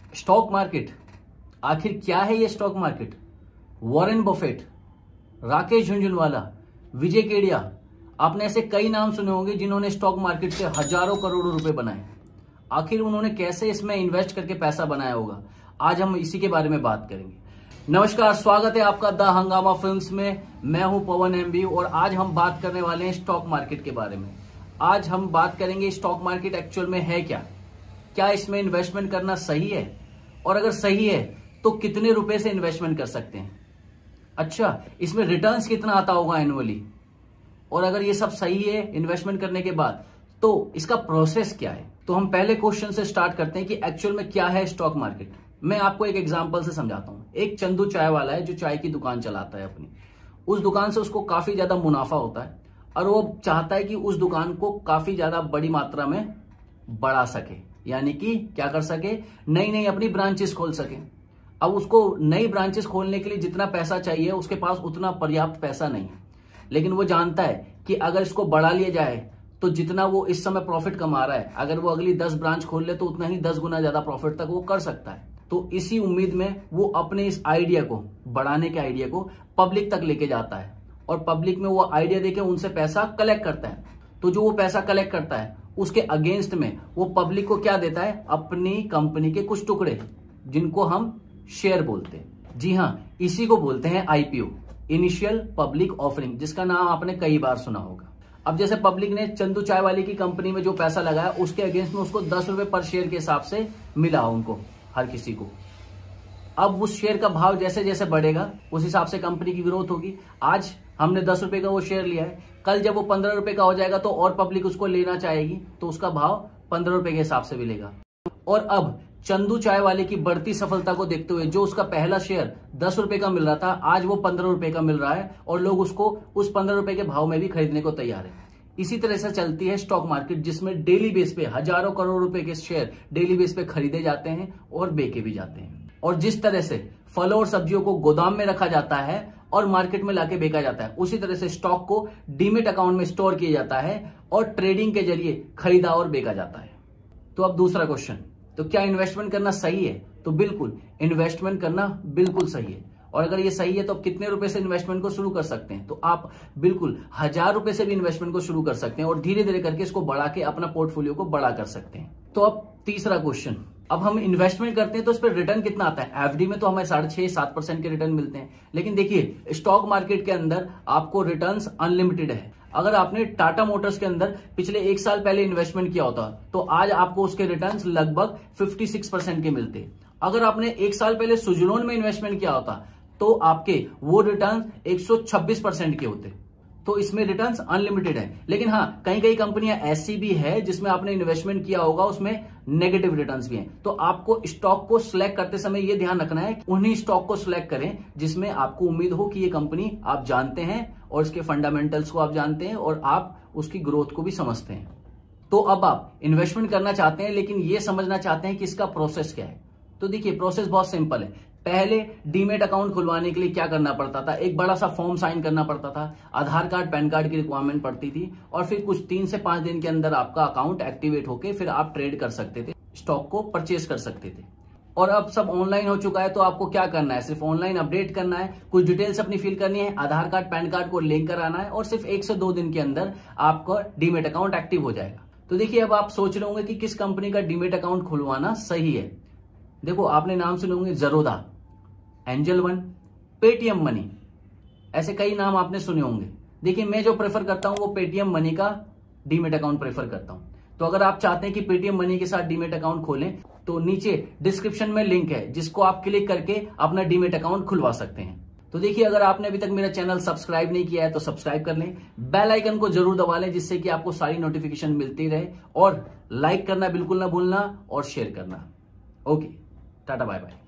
Stock market, आखिर क्या है ये stock market? Warren Buffett, Rakesh Jhunjhunwala, Vijay Kedia, आपने ऐसे कई नाम सुने होंगे जिन्होंने स्टॉक मार्केट से हजारों करोड़ों रुपए बनाए। आखिर उन्होंने कैसे इसमें इन्वेस्ट करके पैसा बनाया होगा, आज हम इसी के बारे में बात करेंगे। नमस्कार, स्वागत है आपका द हंगामा फिल्म्स में। मैं हूं पवन एमबी और आज हम बात करने वाले हैं स्टॉक मार्केट के बारे में। आज हम बात करेंगे स्टॉक मार्केट एक्चुअल में है क्या, क्या इसमें इन्वेस्टमेंट करना सही है, और अगर सही है तो कितने रुपए से इन्वेस्टमेंट कर सकते हैं। अच्छा, इसमें रिटर्न्स कितना आता होगा एनुअली, और अगर ये सब सही है इन्वेस्टमेंट करने के बाद तो इसका प्रोसेस क्या है। तो हम पहले क्वेश्चन से स्टार्ट करते हैं कि एक्चुअल में क्या है स्टॉक मार्केट। मैं आपको एक एग्जांपल से समझाता हूं। एक चंदू चाय वाला है जो चाय की दुकान चलाता है अपनी। उस दुकान से उसको काफी ज्यादा मुनाफा होता है और वो चाहता है कि उस दुकान को काफी ज्यादा बड़ी मात्रा में बढ़ा सके, यानी कि क्या कर सके, नई नई अपनी ब्रांचेस खोल सके। अब उसको नई ब्रांचेस खोलने के लिए जितना पैसा चाहिए उसके पास उतना पर्याप्त पैसा नहीं है, लेकिन वो जानता है कि अगर इसको बढ़ा लिया जाए तो जितना वो इस समय प्रॉफिट कमा रहा है, अगर वो अगली 10 ब्रांच खोल ले तो उतना ही 10 गुना ज्यादा प्रॉफिट तक वो कर सकता है। तो इसी उम्मीद में वो अपने इस आइडिया को, बढ़ाने के आइडिया को पब्लिक तक लेके जाता है और पब्लिक में वो आइडिया देके उनसे पैसा कलेक्ट करता है। तो जो वो पैसा कलेक्ट करता है उसके अगेंस्ट में वो पब्लिक को क्या देता है, अपनी कंपनी के कुछ टुकड़े, जिनको हम शेयर बोलते हैं। जी हाँ, इसी को बोलते हैं आईपीओ, इनिशियल पब्लिक ऑफरिंग, जिसका नाम आपने कई बार सुना होगा। अब जैसे पब्लिक ने चंदू चाय वाली की कंपनी में जो पैसा लगाया उसके अगेंस्ट में उसको 10 रुपए पर शेयर के हिसाब से मिला उनको, हर किसी को। अब उस शेयर का भाव जैसे जैसे बढ़ेगा उस हिसाब से कंपनी की ग्रोथ होगी। आज हमने 10 रुपए का वो शेयर लिया है, कल जब वो 15 रुपए का हो जाएगा तो और पब्लिक उसको लेना चाहेगी तो उसका भाव 15 रुपए के हिसाब से मिलेगा। और अब चंदू चाय वाले की बढ़ती सफलता को देखते हुए जो उसका पहला शेयर 10 रुपए का मिल रहा था, आज वो 15 रुपए का मिल रहा है और लोग उसको उस 15 रुपए के भाव में भी खरीदने को तैयार है। इसी तरह से चलती है स्टॉक मार्केट, जिसमें डेली बेस पे हजारों करोड़ रुपए के शेयर डेली बेस पे खरीदे जाते हैं और बेचे भी जाते हैं। और जिस तरह से फलों और सब्जियों को गोदाम में रखा जाता है और मार्केट में लाके बेचा जाता है, उसी तरह से स्टॉक को डीमेट अकाउंट में स्टोर किया जाता है और ट्रेडिंग के जरिए खरीदा और बेचा जाता है। तो अब दूसरा क्वेश्चन, तो क्या इन्वेस्टमेंट करना सही है? तो बिल्कुल, इन्वेस्टमेंट करना बिल्कुल सही है। और अगर ये सही है तो आप कितने रुपए से इन्वेस्टमेंट को शुरू कर सकते हैं? तो आप बिल्कुल 1000 रुपए से भी इन्वेस्टमेंट को शुरू कर सकते हैं और धीरे धीरे करके इसको बढ़ा के अपना पोर्टफोलियो को बड़ा कर सकते हैं। तो अब तीसरा क्वेश्चन, अब हम इन्वेस्टमेंट करते हैं तो इस पर रिटर्न कितना आता है? एफडी में तो हमें 6.5-7% के रिटर्न मिलते हैं, लेकिन देखिए स्टॉक मार्केट के अंदर आपको रिटर्न्स अनलिमिटेड है। अगर आपने टाटा मोटर्स के अंदर पिछले 1 साल पहले इन्वेस्टमेंट किया होता तो आज आपको उसके रिटर्न्स लगभग 56% के मिलते। अगर आपने 1 साल पहले सुजुलोन में इन्वेस्टमेंट किया होता तो आपके वो रिटर्न्स 126% के होते। तो इसमें रिटर्न्स अनलिमिटेड है। लेकिन हाँ, कई कई कंपनियां ऐसी भी है जिसमें आपने इन्वेस्टमेंट किया होगा उसमें नेगेटिव रिटर्न्स भी हैं। तो आपको स्टॉक को सिलेक्ट करते समय यह ध्यान रखना है कि उन्हीं स्टॉक को सिलेक्ट करें जिसमें आपको उम्मीद हो कि ये कंपनी आप जानते हैं और इसके फंडामेंटल्स को आप जानते हैं और आप उसकी ग्रोथ को भी समझते हैं। तो अब आप इन्वेस्टमेंट करना चाहते हैं लेकिन ये समझना चाहते हैं कि इसका प्रोसेस क्या है। तो देखिए, प्रोसेस बहुत सिंपल है। पहले डीमेट अकाउंट खुलवाने के लिए क्या करना पड़ता था, एक बड़ा सा फॉर्म साइन करना पड़ता था, आधार कार्ड पैन कार्ड की रिक्वायरमेंट पड़ती थी और फिर कुछ 3 से 5 दिन के अंदर आपका अकाउंट एक्टिवेट होके फिर आप ट्रेड कर सकते थे, स्टॉक को परचेज कर सकते थे। और अब सब ऑनलाइन हो चुका है तो आपको क्या करना है, सिर्फ ऑनलाइन अपडेट करना है, कुछ डिटेल्स अपनी फिल करनी है, आधार कार्ड पैन कार्ड को लिंक कराना है और सिर्फ 1 से 2 दिन के अंदर आपका डीमेट अकाउंट एक्टिव हो जाएगा। तो देखिए, अब आप सोच रहे होंगे कि किस कंपनी का डीमेट अकाउंट खुलवाना सही है। देखो, आपने नाम सुने होंगे Zerodha, Angel One, Paytm Money, ऐसे कई नाम आपने सुने होंगे। देखिए, मैं जो प्रेफर करता हूं वो पेटीएम मनी का डीमेट अकाउंट प्रेफर करता हूं। तो अगर आप चाहते हैं कि पेटीएम मनी के साथ डीमेट अकाउंट खोलें तो नीचे डिस्क्रिप्शन में लिंक है जिसको आप क्लिक करके अपना डीमेट अकाउंट खुलवा सकते हैं। तो देखिए, अगर आपने अभी तक मेरा चैनल सब्सक्राइब नहीं किया है तो सब्सक्राइब कर लें, बेल आइकन को जरूर दबा लें जिससे कि आपको सारी नोटिफिकेशन मिलती रहे, और लाइक करना बिल्कुल ना भूलना और शेयर करना। Okay, tata bye bye.